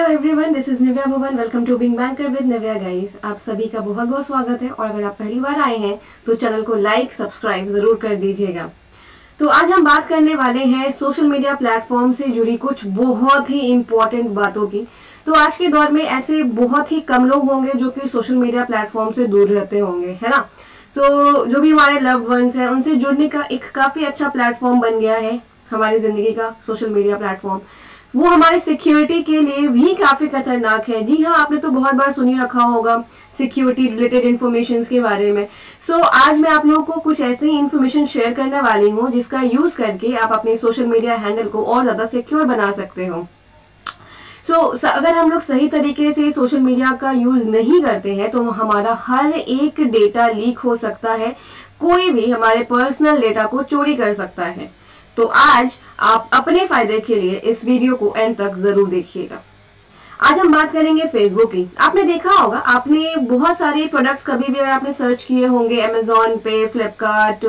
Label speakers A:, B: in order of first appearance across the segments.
A: Everyone, this is Nivya Bhuvan. Welcome to being banker with Nivya guys. आप सभी का बहुत बहुत स्वागत है और अगर आप पहली बार आए हैं तो चैनल को लाइक सब्सक्राइब जरूर कर दीजिएगा। तो आज हम बात करने वाले हैं सोशल मीडिया प्लेटफॉर्म से जुड़ी कुछ बहुत ही इम्पोर्टेंट बातों की। तो आज के दौर में ऐसे बहुत ही कम लोग होंगे जो कि सोशल मीडिया प्लेटफॉर्म से दूर रहते होंगे, है ना। जो भी हमारे लव्ड वंस हैं उनसे जुड़ने का एक काफी अच्छा प्लेटफॉर्म बन गया है हमारी जिंदगी का सोशल मीडिया प्लेटफॉर्म। वो हमारे सिक्योरिटी के लिए भी काफी खतरनाक है। जी हाँ, आपने तो बहुत बार सुनी रखा होगा सिक्योरिटी रिलेटेड इन्फॉर्मेशन के बारे में। आज मैं आप लोगों को कुछ ऐसे ही इन्फॉर्मेशन शेयर करने वाली हूँ जिसका यूज करके आप अपने सोशल मीडिया हैंडल को और ज्यादा सिक्योर बना सकते हो। अगर हम लोग सही तरीके से सोशल मीडिया का यूज नहीं करते हैं तो हमारा हर एक डेटा लीक हो सकता है। कोई भी हमारे पर्सनल डेटा को चोरी कर सकता है। तो आज आप अपने फायदे के लिए इस वीडियो को एंड तक जरूर देखिएगा। आज हम बात करेंगे फेसबुक की। आपने देखा होगा, आपने बहुत सारे प्रोडक्ट्स कभी भी अगर आपने सर्च किए होंगे अमेजोन पे, फ्लिपकार्ट,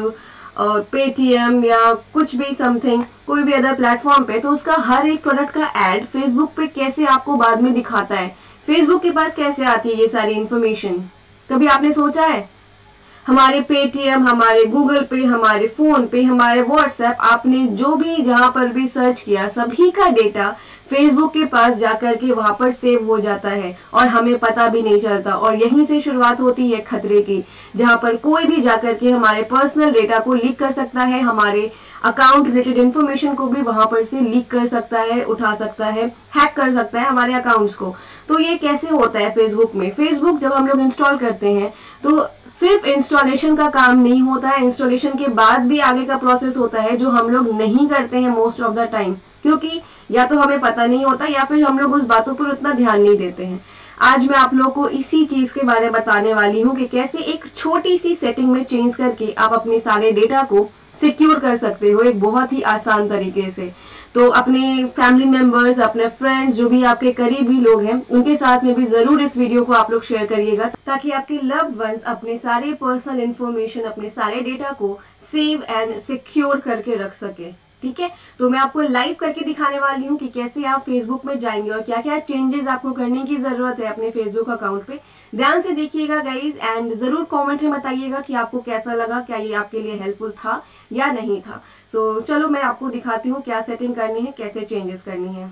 A: पेटीएम या कुछ भी समथिंग, कोई भी अदर प्लेटफॉर्म पे, तो उसका हर एक प्रोडक्ट का एड फेसबुक पे कैसे आपको बाद में दिखाता है, फेसबुक के पास कैसे आती है ये सारी इंफॉर्मेशन, कभी आपने सोचा है? हमारे पेटीएम, हमारे गूगल पे, हमारे फोन पे, हमारे व्हाट्सएप, आपने जो भी जहां पर भी सर्च किया सभी का डेटा फेसबुक के पास जाकर के वहां पर सेव हो जाता है और हमें पता भी नहीं चलता। और यहीं से शुरुआत होती है खतरे की, जहां पर कोई भी जाकर के हमारे पर्सनल डेटा को लीक कर सकता है, हमारे अकाउंट रिलेटेड इंफॉर्मेशन को भी वहां पर से लीक कर सकता है, उठा सकता है, हैक कर सकता है हमारे अकाउंट्स को। तो ये कैसे होता है फेसबुक में? फेसबुक जब हम लोग इंस्टॉल करते हैं तो सिर्फ इंस्टॉलेशन का काम नहीं होता है, इंस्टॉलेशन के बाद भी आगे का प्रोसेस होता है जो हम लोग नहीं करते हैं मोस्ट ऑफ द टाइम, क्योंकि या तो हमें पता नहीं होता या फिर हम लोग उस बातों पर उतना ध्यान नहीं देते हैं। आज मैं आप लोगों को इसी चीज के बारे में बताने वाली हूँ कि कैसे एक छोटी सी सेटिंग में चेंज करके आप अपने सारे डेटा को सिक्योर कर सकते हो एक बहुत ही आसान तरीके से। तो अपने फैमिली मेंबर्स, अपने फ्रेंड्स, जो भी आपके करीबी लोग हैं, उनके साथ में भी जरूर इस वीडियो को आप लोग शेयर करिएगा ताकि आपके लव्ड वंस अपने सारे पर्सनल इंफॉर्मेशन, अपने सारे डेटा को सेव एंड सिक्योर करके रख सके। ठीक है, तो मैं आपको लाइव करके दिखाने वाली हूँ कि कैसे आप फेसबुक में जाएंगे और क्या क्या चेंजेस आपको करने की जरूरत है अपने फेसबुक अकाउंट पे। ध्यान से देखिएगा गाइज एंड जरूर कमेंट में बताइएगा कि आपको कैसा लगा, क्या ये आपके लिए हेल्पफुल था या नहीं था। चलो मैं आपको दिखाती हूँ क्या सेटिंग करनी है, कैसे चेंजेस करनी है।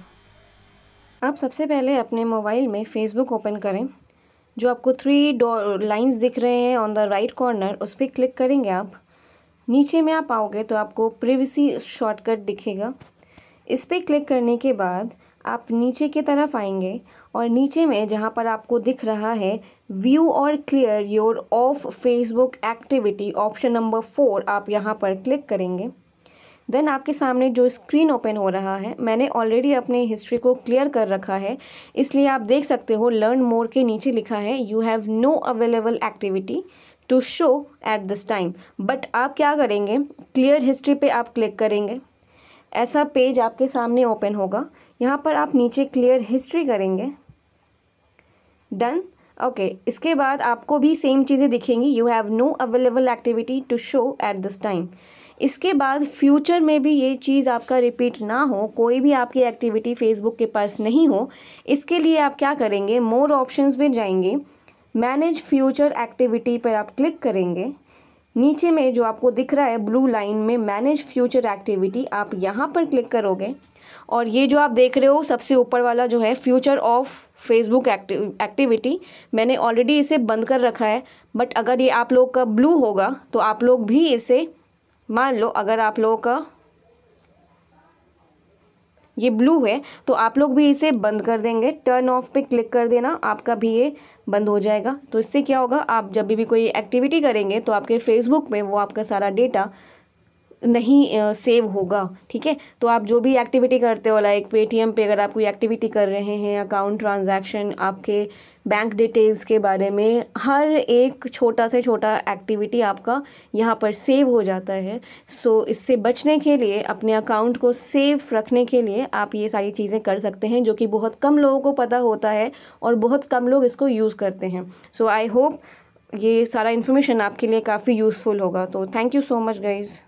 B: आप सबसे पहले अपने मोबाइल में फेसबुक ओपन करें। जो आपको 3 लाइंस दिख रहे हैं ऑन द राइट कॉर्नर, उस पर क्लिक करेंगे आप। नीचे में आप आओगे तो आपको प्रिवेसी शॉर्टकट दिखेगा। इस पर क्लिक करने के बाद आप नीचे की तरफ आएंगे और नीचे में जहां पर आपको दिख रहा है व्यू और clear your off Facebook activity, option number 4, आप यहां पर क्लिक करेंगे। देन आपके सामने जो स्क्रीन ओपन हो रहा है, मैंने ऑलरेडी अपने हिस्ट्री को क्लियर कर रखा है, इसलिए आप देख सकते हो लर्न मोर के नीचे लिखा है you have no available activity to show at this time. But आप क्या करेंगे, क्लियर हिस्ट्री पे आप क्लिक करेंगे। ऐसा पेज आपके सामने ओपन होगा। यहाँ पर आप नीचे क्लियर हिस्ट्री करेंगे। डन। ओके, इसके बाद आपको भी सेम चीज़ें दिखेंगी, you have no available activity to show at this time. इसके बाद फ्यूचर में भी ये चीज़ आपका रिपीट ना हो, कोई भी आपकी एक्टिविटी फेसबुक के पास नहीं हो, इसके लिए आप क्या करेंगे, मोर ऑप्शंस में जाएंगे, मैनेज फ्यूचर एक्टिविटी पर आप क्लिक करेंगे। नीचे में जो आपको दिख रहा है ब्लू लाइन में मैनेज फ्यूचर एक्टिविटी, आप यहाँ पर क्लिक करोगे और ये जो आप देख रहे हो सबसे ऊपर वाला जो है फ्यूचर ऑफ फेसबुक एक्टिविटी, मैंने ऑलरेडी इसे बंद कर रखा है। बट अगर ये आप लोग का ब्लू होगा तो आप लोग भी इसे, मान लो अगर आप लोगों का ये ब्लू है तो आप लोग भी इसे बंद कर देंगे। टर्न ऑफ पे क्लिक कर देना, आपका भी ये बंद हो जाएगा। तो इससे क्या होगा, आप जब भी कोई एक्टिविटी करेंगे तो आपके फेसबुक में वो आपका सारा डेटा नहीं सेव होगा। ठीक है, तो आप जो भी एक्टिविटी करते हो, लाइक पेटीएम पे अगर आप कोई एक्टिविटी कर रहे हैं, अकाउंट ट्रांजैक्शन, आपके बैंक डिटेल्स के बारे में, हर एक छोटा से छोटा एक्टिविटी आपका यहाँ पर सेव हो जाता है। इससे बचने के लिए, अपने अकाउंट को सेव रखने के लिए आप ये सारी चीज़ें कर सकते हैं, जो कि बहुत कम लोगों को पता होता है और बहुत कम लोग इसको यूज़ करते हैं। आई होप ये सारा इन्फॉर्मेशन आपके लिए काफ़ी यूज़फुल होगा। तो thank you so much guys.